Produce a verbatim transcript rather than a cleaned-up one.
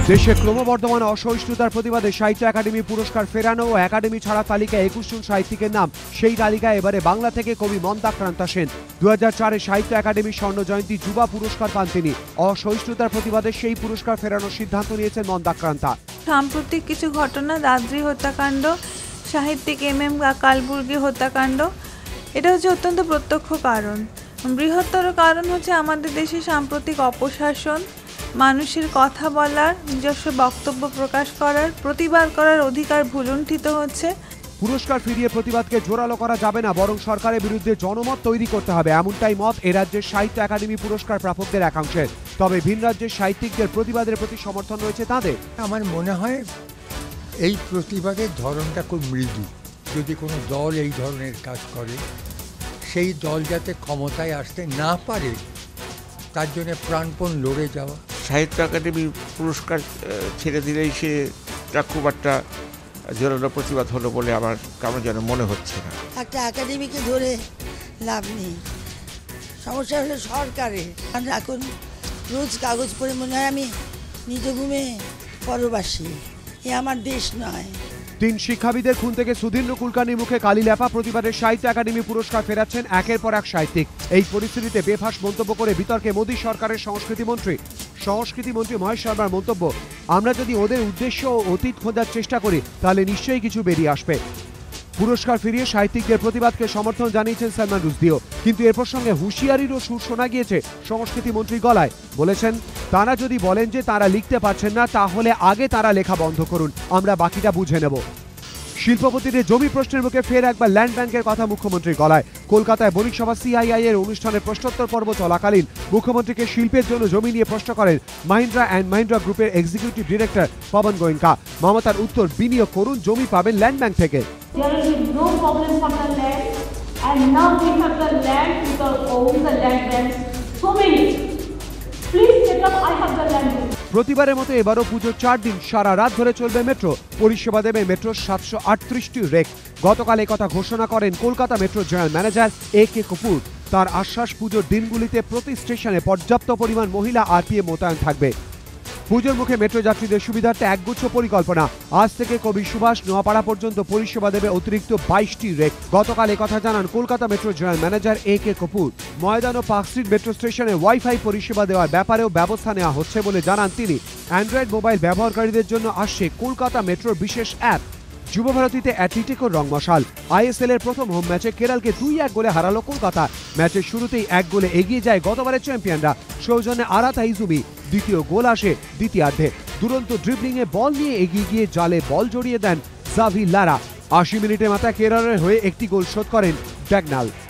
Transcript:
দেশে ক্রমবর্ধমান অসহিষ্ণুতার প্রতিবাদে সাহিত্য একাডেমি পুরস্কার ফেরানো ও একাডেমি ছাড়া তালিকায় একুশ জন সাহিত্যিকের নাম। সেই তালিকায় এবারে বাংলা থেকে কবি মন্দাক্রান্তা সেন। দু হাজার চারে সাহিত্য একাডেমির স্বর্ণ জয়ন্তী যুবা পুরস্কার পান তিনি। অসহিষ্ণুতার প্রতিবাদে সেই পুরস্কার ফেরানোর সিদ্ধান্ত নিয়েছেন মন্দাক্রান্তা। সাম্প্রতিক কিছু ঘটনা, দাদ্রি হত্যাকাণ্ড, সাহিত্যিক এম এম কালবুর্গি হত্যাকাণ্ড, এটা হচ্ছে অত্যন্ত প্রত্যক্ষ কারণ। বৃহত্তর কারণ হচ্ছে আমাদের দেশে সাম্প্রতিক অপশাসন, মানুষের কথা বলার, নিজস্ব বক্তব্য প্রকাশ করার, প্রতিবাদ করার অধিকার ভুলুণ্ঠিত হচ্ছে। পুরস্কার ফিরিয়ে প্রতিবাদকে জোরালো করা যাবে না, বরং সরকারের বিরুদ্ধে জনমত তৈরি করতে হবে, এমনটাই মত এ রাজ্যের সাহিত্য একাডেমি পুরস্কার প্রাপকদের একাংশের। তবে ভিন রাজ্যের সাহিত্যিকদের প্রতিবাদের প্রতি সমর্থন রয়েছে তাদের। আমার মনে হয় এই প্রতিবাদের ধরনটা খুব মৃদু। যদি কোনো দল এই ধরনের কাজ করে, সেই দল যাতে ক্ষমতায় আসতে না পারে তার জন্য প্রাণপণ লড়ে যাওয়া। সাহিত্য একাডেমি পুরস্কার ছেড়ে দিলেই সেটা খুব একটা জোরালো প্রতিবাদ হলো বলে আমার কেমন যেন মনে হচ্ছে না। একটা একাডেমিকে ধরে লাভ নেই, সমস্যা হলো সরকারের। এখন রোজ কাগজ পড়ে মনে হয় আমি নিজ ঘুমে পরবাসী, এ আমার দেশ নয়। তিন শিক্ষাবিদের খুন থেকে সুধীন্দ্র কুলকার্নির মুখে কালি লেপা প্রতিবাদের সাহিত্য একাডেমি পুরস্কার ফেরাচ্ছেন একের পর এক সাহিত্যিক। এই পরিস্থিতিতে বেফাঁস মন্তব্য করে বিতর্কে মোদী সরকারের সংস্কৃতি মন্ত্রী সংস্কৃতি মন্ত্রী মহেশ শর্মার মন্তব্য, আমরা যদি ওদের উদ্দেশ্য ও অতীত খোঁজার চেষ্টা করি তাহলে নিশ্চয়ই কিছু বেরিয়ে আসবে। পুরস্কার ফিরিয়ে সাহিত্যিকদের প্রতিবাদকে সমর্থন জানিয়েছেন সালমান রুশদিও, কিন্তু এর প্রসঙ্গে হুঁশিয়ারিরও সুর শোনা গিয়েছে সংস্কৃতি মন্ত্রীর গলায়। বলেছেন, তারা যদি বলেন যে তারা লিখতে পারছেন না, তাহলে আগে তারা লেখা বন্ধ করুন, আমরা বাকিটা বুঝে নেব। শিল্পপতিদের জমি প্রশ্নের মুখে ফের একবার ল্যান্ড ব্যাংকের কথা মুখ্যমন্ত্রীর গলায়। কলকাতায় বণিক সভা সিআইআই এর অনুষ্ঠানের প্রশ্নোত্তর পর্ব চলাকালীন মুখ্যমন্ত্রীকে শিল্পের জন্য জমি নিয়ে প্রশ্ন করেন মাহিন্দ্রা অ্যান্ড মাহিন্দ্রা গ্রুপের এক্সিকিউটিভ ডিরেক্টর পবন গোয়েঙ্কা। মমতার উত্তর, বিনিয়োগ করুন, জমি পাবেন ল্যান্ড ব্যাংক থেকে। প্রতিবারের মতো এবারও পুজোর চার দিন সারা রাত ধরে চলবে মেট্রো। পরিষেবা দেবে মেট্রোর সাতশো আটত্রিশটি রেক। গতকাল এই কথা ঘোষণা করেন কলকাতা মেট্রোর general manager A K Kapur. তার আশ্বাস, পুজোর দিনগুলিতে প্রতি স্টেশনে পর্যাপ্ত পরিমাণ মহিলা আরপিএফ মোতায়েন থাকবে। পুজোর মুখে মেট্রো যাত্রীদের সুবিধার্থে একগুচ্ছ পরিকল্পনা। আজ থেকে কবি সুভাষ নোয়াপাড়া পর্যন্ত পরিষেবা দেবে অতিরিক্ত বাইশটি রেক। গতকাল একথা জানান Kolkata metro general manager A K Kapur. Maidan ও পার্ক স্ট্রিট মেট্রো স্টেশনে ওয়াইফাই পরিষেবা দেওয়ার ব্যাপারেও ব্যবস্থা নেওয়া হচ্ছে বলে জানান তিনি। অ্যান্ড্রয়েড মোবাইল ব্যবহারকারীদের জন্য আসছে কলকাতা মেট্রোর বিশেষ অ্যাপ। যুবভারতীতে অ্যাটলেটিকোর রংমশাল। আইএসএল এর প্রথম হোম ম্যাচে কেরলকে দুই এক গোলে হারালো কলকাতা। ম্যাচের শুরুতেই এক গোলে এগিয়ে যায় গতবারের চ্যাম্পিয়নরা। সৌজন্যে আরাতা ইজুমি। দ্বিতীয় গোল আসে দ্বিতীয়ার্ধে। দুরন্ত ড্রিবলিংয়ে বল নিয়ে এগিয়ে গিয়ে জালে বল জড়িয়ে দেন জাভি লারা। আশি মিনিটে মাথায় কেরলের হয়ে একটি গোল শোধ করেন ড্যাগনাল।